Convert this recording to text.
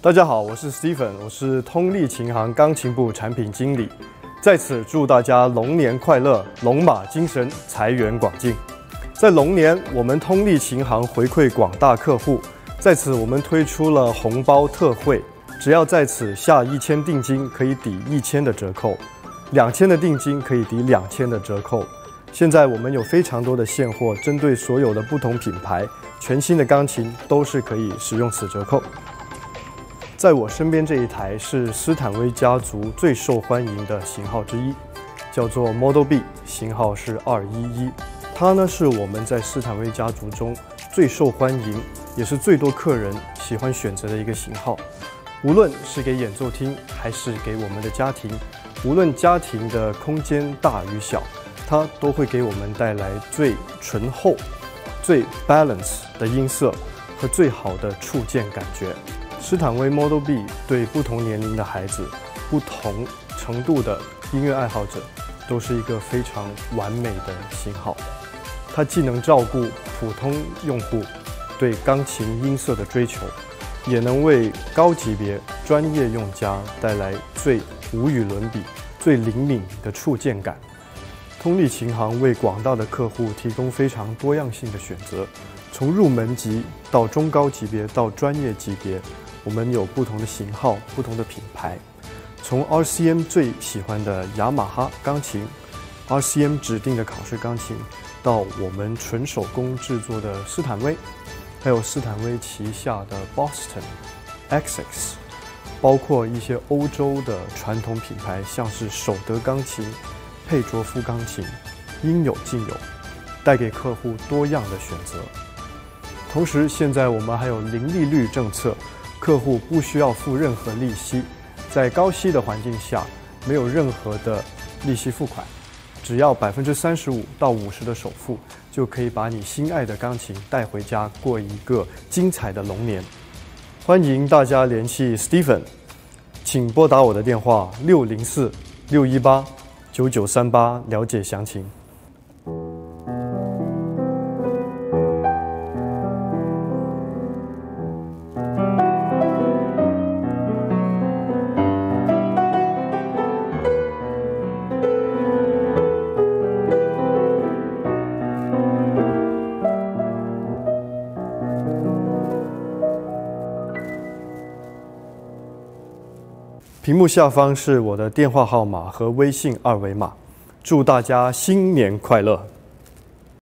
大家好，我是 Stephen， 我是通力琴行钢琴部产品经理。在此祝大家龙年快乐，龙马精神，财源广进。在龙年，我们通力琴行回馈广大客户，在此我们推出了红包特惠，只要在此下1000定金，可以抵1000的折扣；2000的定金可以抵2000的折扣。现在我们有非常多的现货，针对所有的不同品牌，全新的钢琴都是可以使用此折扣。在我身边这一台是斯坦威家族最受欢迎的型号之一，叫做 Model B， 型号是211。它呢是我们在斯坦威家族中最受欢迎，也是最多客人喜欢选择的一个型号。无论是给演奏厅，还是给我们的家庭，无论家庭的空间大与小，它都会给我们带来最醇厚、最 balance 的音色和最好的触键感觉。斯坦威 Model B 对不同年龄的孩子、不同程度的音乐爱好者，都是一个非常完美的型号。它既能照顾普通用户对钢琴音色的追求，也能为高级别专业用家带来最无与伦比、最灵敏的触键感。通力琴行为广大的客户提供非常多样性的选择，从入门级到中高级别到专业级别，我们有不同的型号、不同的品牌，从 RCM 最喜欢的雅马哈钢琴、RCM 指定的考试钢琴，到我们纯手工制作的斯坦威，还有斯坦威旗下的 Boston、Essex， 包括一些欧洲的传统品牌，像是手德钢琴、佩卓夫钢琴，应有尽有，带给客户多样的选择。同时，现在我们还有零利率政策。客户不需要付任何利息，在高息的环境下，没有任何的利息付款，只要35%到50%的首付，就可以把你心爱的钢琴带回家，过一个精彩的龙年。欢迎大家联系 Stephen， 请拨打我的电话604-618-9938了解详情。屏幕下方是我的电话号码和微信2维码，祝大家新年快乐！